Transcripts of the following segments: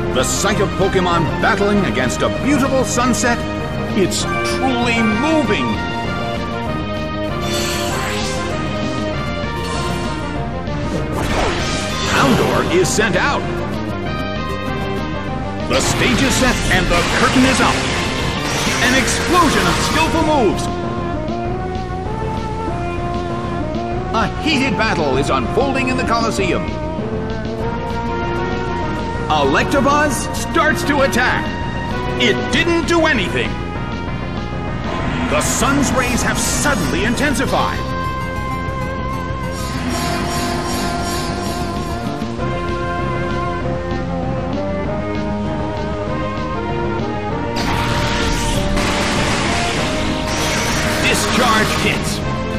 The sight of Pokemon battling against a beautiful sunset, it's truly moving. Houndour is sent out. The stage is set and the curtain is up. An explosion of skillful moves. A heated battle is unfolding in the Colosseum. Electabuzz starts to attack. It didn't do anything. The sun's rays have suddenly intensified. Discharge hits.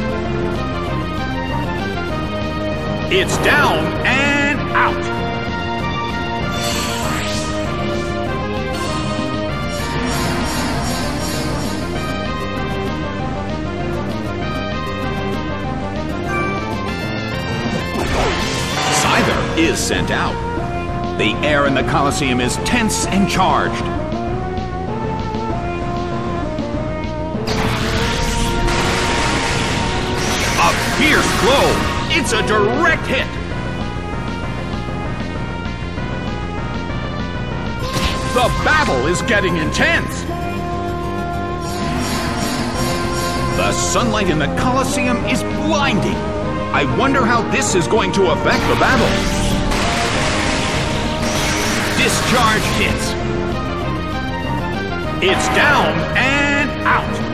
It's down and out. Scyther is sent out. The air in the Colosseum is tense and charged. A fierce blow. It's a direct hit. The battle is getting intense. The sunlight in the Colosseum is blinding. I wonder how this is going to affect the battle. Discharge hits. It's down and out.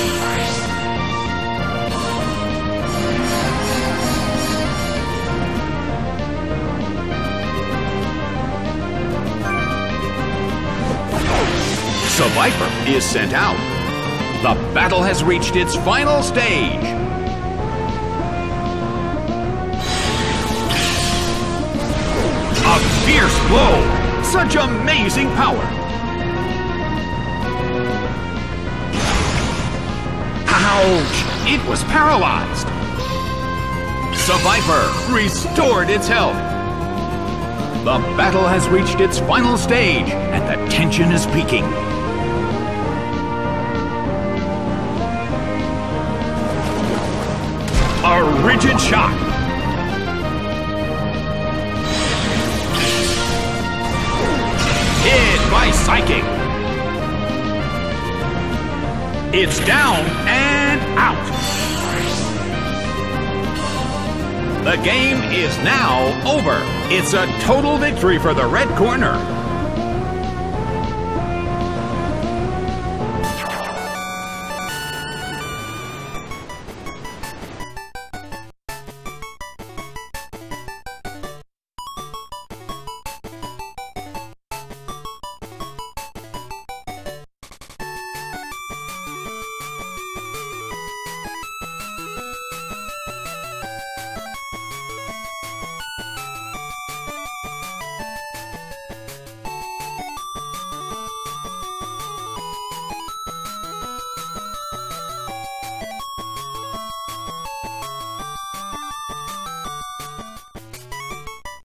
Seviper is sent out. The battle has reached its final stage. A fierce blow! Such amazing power! Ouch! It was paralyzed! Seviper restored its health. The battle has reached its final stage, and the tension is peaking. A rigid shot. Hit by Psychic. It's down and out. The game is now over. It's a total victory for the red corner.